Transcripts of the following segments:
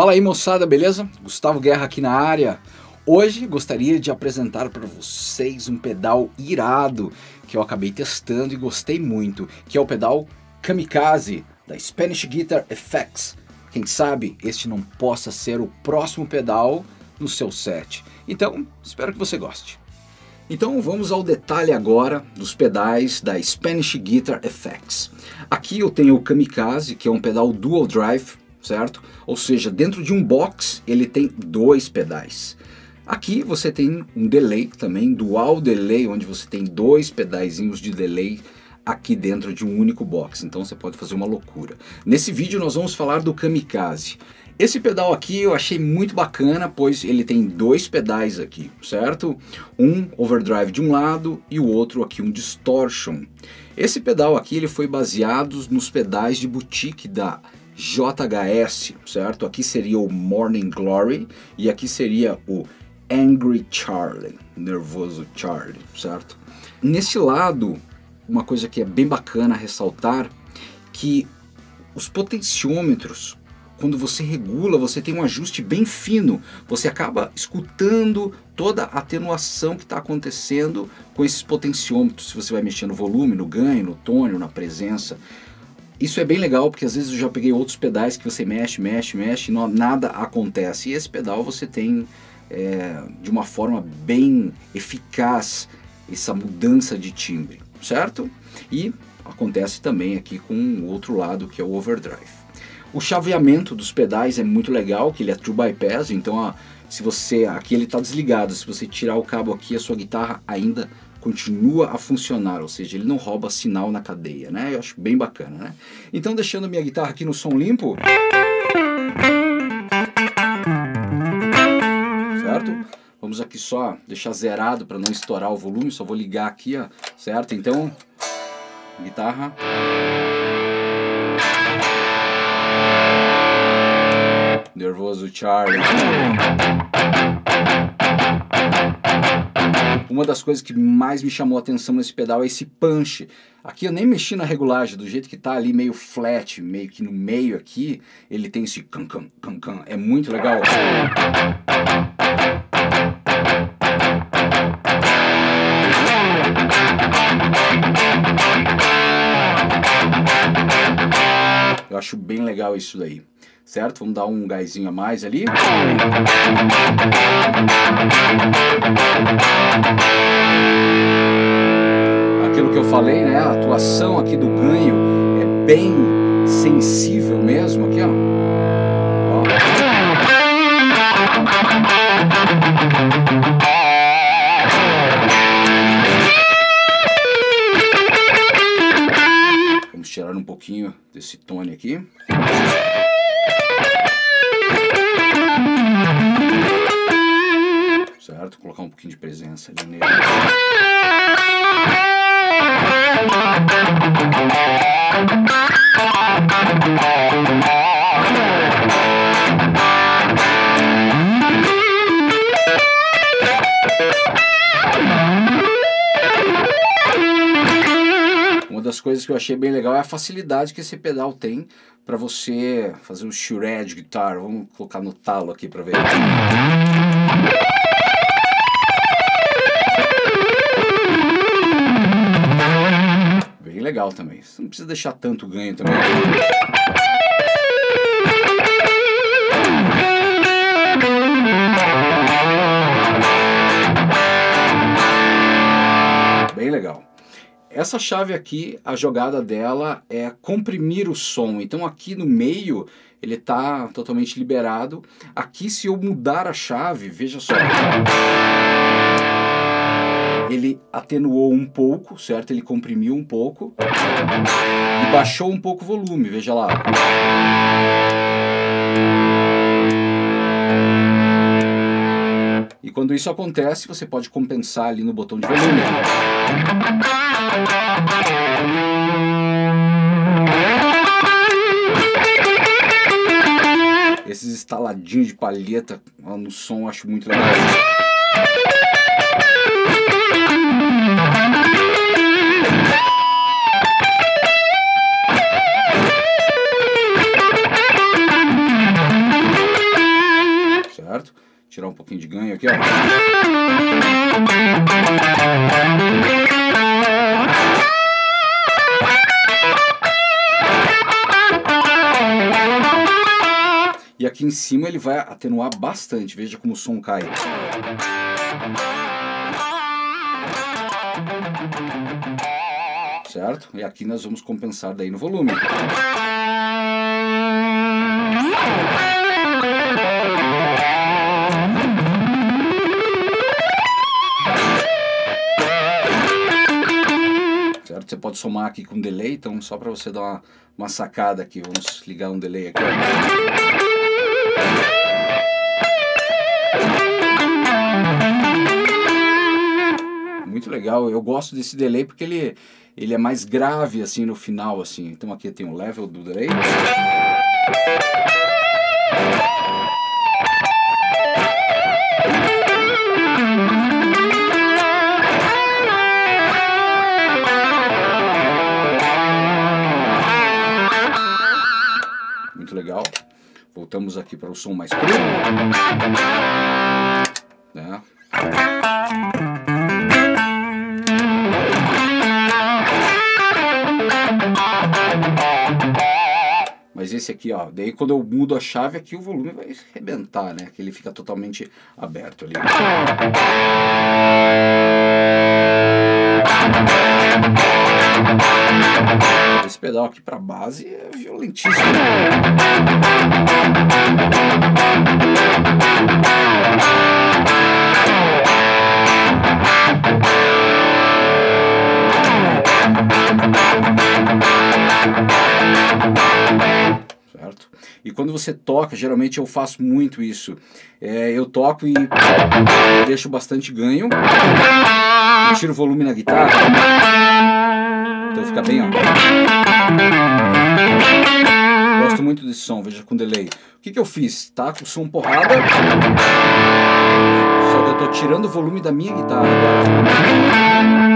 Fala aí, moçada, beleza? Gustavo Guerra aqui na área. Hoje gostaria de apresentar para vocês um pedal irado que eu acabei testando e gostei muito, que é o pedal Kamikaze da Spanish Guitar Effects. Quem sabe este não possa ser o próximo pedal no seu set. Então, espero que você goste. Então vamos ao detalhe agora dos pedais da Spanish Guitar Effects. Aqui eu tenho o Kamikaze, que é um pedal dual drive, certo? Ou seja, dentro de um box ele tem dois pedais. Aqui você tem um delay também, dual delay, onde você tem dois pedaizinhos de delay aqui dentro de um único box. Então você pode fazer uma loucura. Nesse vídeo nós vamos falar do Kamikaze. Esse pedal aqui eu achei muito bacana, pois ele tem dois pedais aqui, certo? Um overdrive de um lado e o outro aqui um distortion. Esse pedal aqui ele foi baseado nos pedais de boutique da JHS, certo? Aqui seria o Morning Glory e aqui seria o Angry Charlie, Nervoso Charlie, certo? Nesse lado, uma coisa que é bem bacana ressaltar, que os potenciômetros, quando você regula, você tem um ajuste bem fino, você acaba escutando toda a atenuação que está acontecendo com esses potenciômetros, se você vai mexer no volume, no ganho, no tônio, na presença. Isso é bem legal, porque às vezes eu já peguei outros pedais que você mexe e nada acontece. E esse pedal você tem de uma forma bem eficaz essa mudança de timbre, certo? E acontece também aqui com o outro lado, que é o overdrive. O chaveamento dos pedais é muito legal, que ele é true bypass, então se você, aqui ele está desligado, se você tirar o cabo aqui, a sua guitarra ainda continua a funcionar, ou seja, ele não rouba sinal na cadeia, né? Eu acho bem bacana, né? Então, deixando minha guitarra aqui no som limpo, certo? Vamos aqui só deixar zerado para não estourar o volume, só vou ligar aqui, ó, certo? Então, guitarra. Nervoso Charlie. Uma das coisas que mais me chamou a atenção nesse pedal é esse punch. Aqui eu nem mexi na regulagem, do jeito que tá ali meio flat, meio que no meio aqui, ele tem esse can-can, can-can. É muito legal. Eu acho bem legal isso daí, certo? Vamos dar um gásinho a mais ali. Aquilo que eu falei, né? A atuação aqui do ganho é bem sensível mesmo aqui, ó. Vamos tirar um pouquinho desse tone aqui. Certo? Colocar um pouquinho de presença ali nele. Uma das coisas que eu achei bem legal é a facilidade que esse pedal tem para você fazer um shred guitar. Vamos colocar no talo aqui para ver. Bem legal também. Você não precisa deixar tanto ganho também. Bem legal. Essa chave aqui, a jogada dela é comprimir o som. Então aqui no meio ele está totalmente liberado. Aqui, se eu mudar a chave, veja só. Ele atenuou um pouco, certo? Ele comprimiu um pouco e baixou um pouco o volume, veja lá. E quando isso acontece, você pode compensar ali no botão de volume. Esses estaladinhos de palheta no som eu acho muito legal. pouquinho de ganho aqui, ó. E aqui em cima ele vai atenuar bastante, veja como o som cai. Certo? E aqui nós vamos compensar daí no volume. Certo? Você pode somar aqui com delay, então só para você dar uma sacada aqui, vamos ligar um delay aqui. Muito legal, eu gosto desse delay porque ele é mais grave assim no final, assim. Então aqui tem o level do delay. Muito legal. Voltamos aqui para o som mais cru, né? Mas esse aqui, ó, daí quando eu mudo a chave aqui o volume vai arrebentar, né? Que ele fica totalmente aberto ali. Esse pedal aqui pra base é violentíssimo. Certo? E quando você toca, geralmente eu faço muito isso. Eu toco e deixo bastante ganho, e tiro o volume na guitarra, então fica bem, ó. Gosto muito desse som, veja com delay. O que eu fiz? Tá com o som porrada, só que eu tô tirando o volume da minha guitarra agora.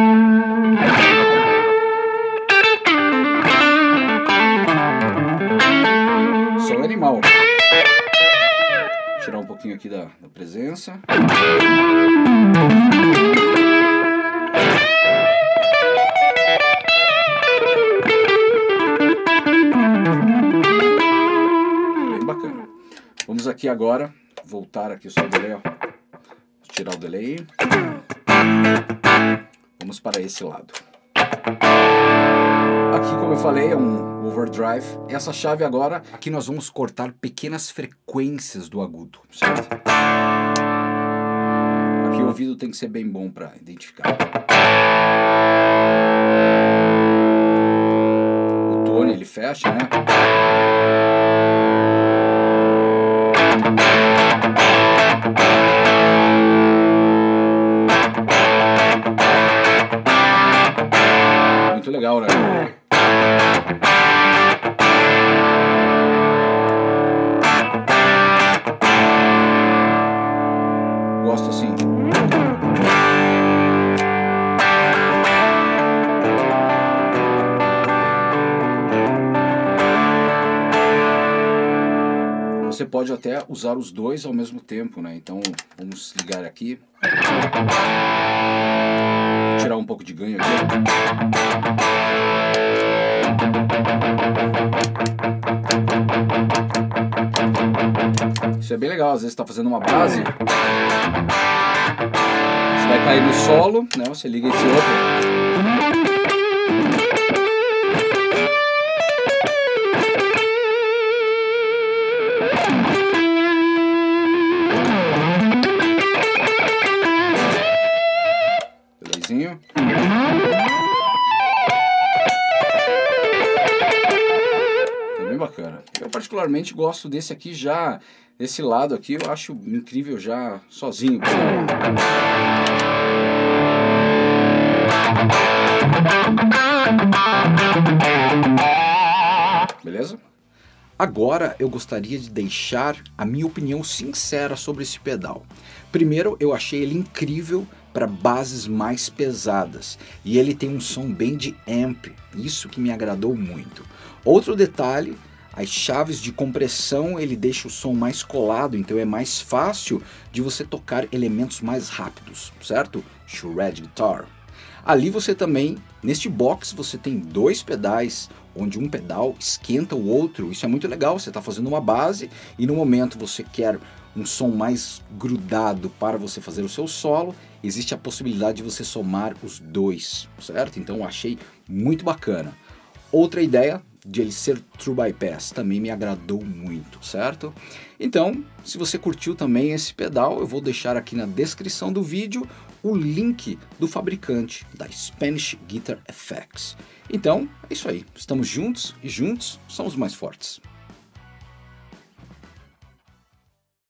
Som animal. Vou tirar um pouquinho aqui da presença. Bem bacana. Vamos aqui agora, voltar aqui só o delay, ó. Vou tirar o delay. Vamos para esse lado. Aqui, como eu falei, é um overdrive. Essa chave agora, aqui nós vamos cortar pequenas frequências do agudo, certo? Aqui o ouvido tem que ser bem bom para identificar. O tone ele fecha, né? Muito legal, né? Gosto assim. Você pode até usar os dois ao mesmo tempo, né? Então vamos ligar aqui. Vou tirar um pouco de ganho aqui. Isso é bem legal, às vezes você está fazendo uma base, você vai cair no solo, né? Você liga esse outro. Belezinho. É bem bacana. Eu particularmente gosto desse aqui já. Esse lado aqui eu acho incrível já sozinho. Beleza? Agora eu gostaria de deixar a minha opinião sincera sobre esse pedal. Primeiro, eu achei ele incrível para bases mais pesadas e ele tem um som bem de amp, isso que me agradou muito. Outro detalhe, As chaves de compressão, ele deixa o som mais colado, então é mais fácil de você tocar elementos mais rápidos, certo? Shred Guitar. Ali você também, neste box, você tem 2 pedais, onde um pedal esquenta o outro. Isso é muito legal, você está fazendo uma base e no momento você quer um som mais grudado para você fazer o seu solo, existe a possibilidade de você somar os 2, certo? Então eu achei muito bacana. Outra ideia de ele ser True Bypass também me agradou muito, certo? Então, se você curtiu também esse pedal, eu vou deixar aqui na descrição do vídeo o link do fabricante da Spanish Guitar Effects. Então, é isso aí. Estamos juntos e juntos somos mais fortes.